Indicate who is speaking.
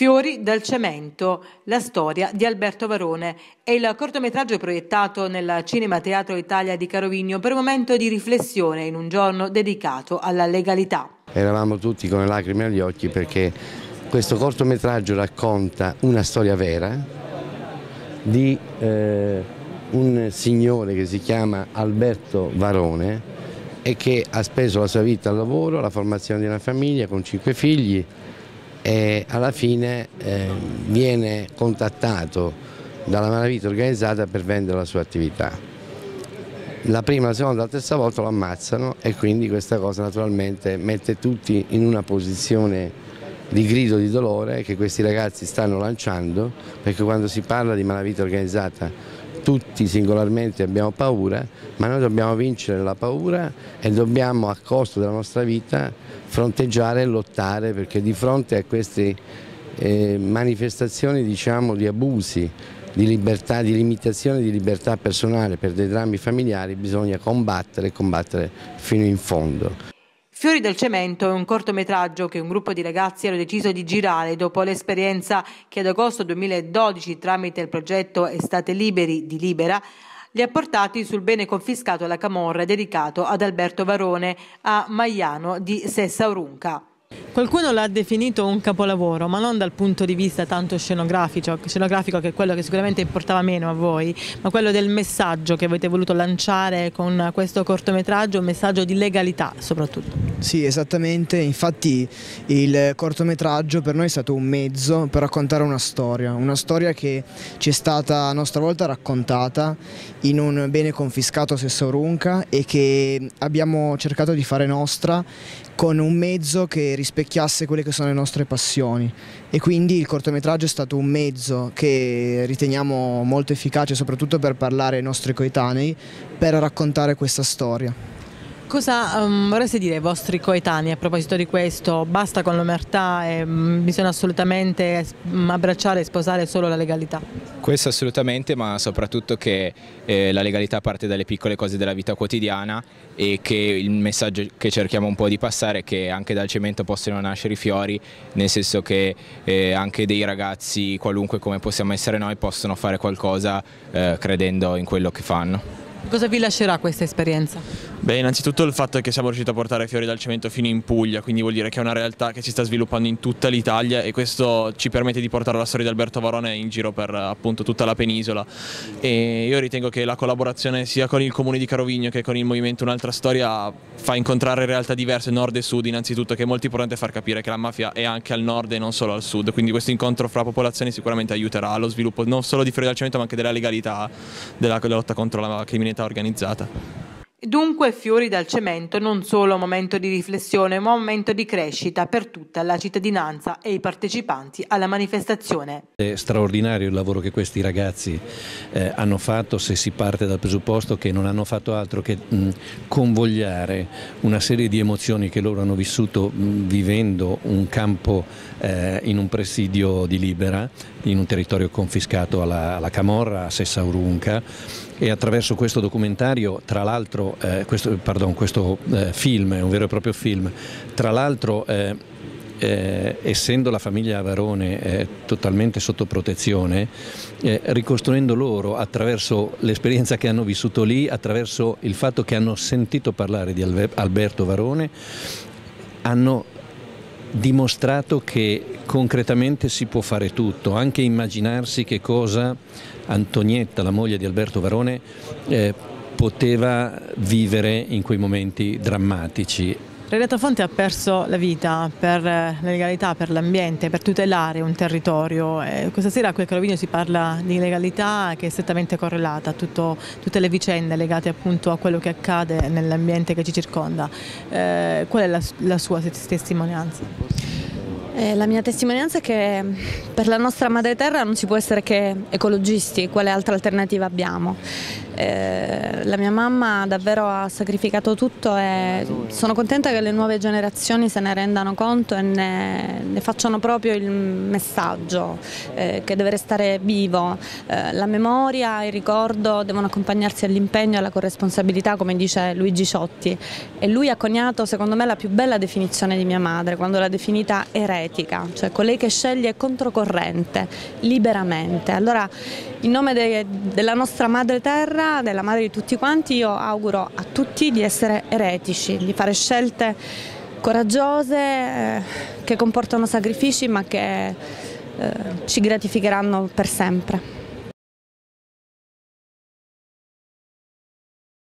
Speaker 1: Fiori dal cemento, la storia di Alberto Varone è il cortometraggio proiettato nel Cinema Teatro Italia di Carovigno per un momento di riflessione in un giorno dedicato alla legalità.
Speaker 2: Eravamo tutti con le lacrime agli occhi perché questo cortometraggio racconta una storia vera di un signore che si chiama Alberto Varone e che ha speso la sua vita al lavoro, alla formazione di una famiglia con 5 figli e alla fine viene contattato dalla malavita organizzata per vendere la sua attività. La prima, la seconda, la terza volta lo ammazzano e quindi questa cosa naturalmente mette tutti in una posizione di grido di dolore che questi ragazzi stanno lanciando, perché quando si parla di malavita organizzata tutti singolarmente abbiamo paura, ma noi dobbiamo vincere la paura e dobbiamo a costo della nostra vita fronteggiare e lottare, perché di fronte a queste manifestazioni, diciamo, di abusi di libertà, di limitazione di libertà personale per dei drammi familiari bisogna combattere e combattere fino in fondo.
Speaker 1: Fiori del cemento è un cortometraggio che un gruppo di ragazzi hanno deciso di girare dopo l'esperienza che ad agosto 2012 tramite il progetto Estate Liberi di Libera li ha portati sul bene confiscato alla camorra dedicato ad Alberto Varone a Maiano di Sessaurunca. Qualcuno l'ha definito un capolavoro, ma non dal punto di vista tanto scenografico, che è quello che sicuramente importava meno a voi, ma quello del messaggio che avete voluto lanciare con questo cortometraggio, un messaggio di legalità soprattutto.
Speaker 3: Sì, esattamente, infatti il cortometraggio per noi è stato un mezzo per raccontare una storia che ci è stata a nostra volta raccontata in un bene confiscato a Sessaurunca e che abbiamo cercato di fare nostra con un mezzo che rispecchiasse quelle che sono le nostre passioni, e quindi il cortometraggio è stato un mezzo che riteniamo molto efficace soprattutto per parlare ai nostri coetanei, per raccontare questa storia.
Speaker 1: Cosa vorreste dire ai vostri coetanei a proposito di questo? Basta con l'omertà e bisogna assolutamente abbracciare e sposare solo la legalità?
Speaker 4: Questo assolutamente, ma soprattutto che la legalità parte dalle piccole cose della vita quotidiana e che il messaggio che cerchiamo un po' di passare è che anche dal cemento possono nascere i fiori, nel senso che anche dei ragazzi, qualunque come possiamo essere noi, possono fare qualcosa credendo in quello che fanno.
Speaker 1: Cosa vi lascerà questa esperienza?
Speaker 5: Beh, innanzitutto il fatto è che siamo riusciti a portare Fiori dal cemento fino in Puglia, quindi vuol dire che è una realtà che si sta sviluppando in tutta l'Italia e questo ci permette di portare la storia di Alberto Varone in giro per appunto tutta la penisola. E io ritengo che la collaborazione sia con il comune di Carovigno che con il movimento Un'altra Storia fa incontrare realtà diverse, nord e sud innanzitutto, che è molto importante far capire che la mafia è anche al nord e non solo al sud, quindi questo incontro fra popolazioni sicuramente aiuterà allo sviluppo non solo di Fiori dal cemento ma anche della legalità, della lotta contro la criminalità organizzata.
Speaker 1: Dunque Fiori dal cemento non solo un momento di riflessione, ma un momento di crescita per tutta la cittadinanza e i partecipanti alla manifestazione.
Speaker 6: È straordinario il lavoro che questi ragazzi hanno fatto, se si parte dal presupposto che non hanno fatto altro che convogliare una serie di emozioni che loro hanno vissuto vivendo un campo in un presidio di Libera, in un territorio confiscato alla camorra, a Sessaurunca. E attraverso questo documentario, tra l'altro, questo film, è un vero e proprio film, tra l'altro essendo la famiglia Varone totalmente sotto protezione, ricostruendo loro attraverso l'esperienza che hanno vissuto lì, attraverso il fatto che hanno sentito parlare di Alberto Varone, hanno dimostrato che concretamente si può fare tutto, anche immaginarsi che cosa Antonietta, la moglie di Alberto Varone, poteva vivere in quei momenti drammatici.
Speaker 1: Renato Fonte ha perso la vita per la legalità, per l'ambiente, per tutelare un territorio. Questa sera qui a Carovigno si parla di legalità che è strettamente correlata a tutte le vicende legate appunto a quello che accade nell'ambiente che ci circonda. Qual è la sua testimonianza?
Speaker 7: La mia testimonianza è che per la nostra madre terra non si può essere che ecologisti, quale altra alternativa abbiamo? La mia mamma davvero ha sacrificato tutto e sono contenta che le nuove generazioni se ne rendano conto e ne facciano proprio il messaggio che deve restare vivo. La memoria e il ricordo devono accompagnarsi all'impegno e alla corresponsabilità, come dice Luigi Ciotti, e lui ha coniato secondo me la più bella definizione di mia madre quando l'ha definita eretica, cioè colei che sceglie controcorrente, liberamente. Allora, in nome della nostra madre terra, della madre di tutti quanti, io auguro a tutti di essere eretici, di fare scelte coraggiose che comportano sacrifici ma che ci gratificheranno per sempre.